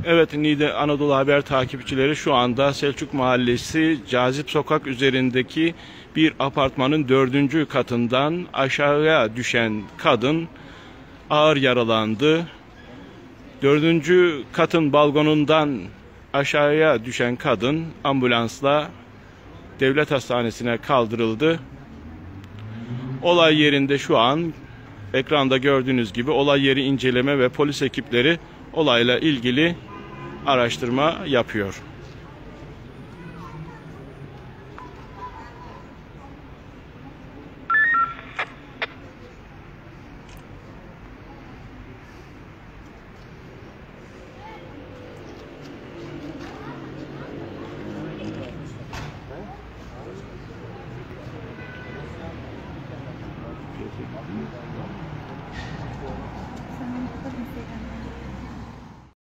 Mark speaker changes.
Speaker 1: Evet, Niğde Anadolu Haber takipçileri, şu anda Selçuk Mahallesi Cazip Sokak üzerindeki bir apartmanın 4. katından aşağıya düşen kadın ağır yaralandı. 4. katın balkonundan aşağıya düşen kadın ambulansla devlet hastanesine kaldırıldı. Olay yerinde şu an ekranda gördüğünüz gibi olay yeri inceleme ve polis ekipleri olayla ilgili araştırma yapıyor.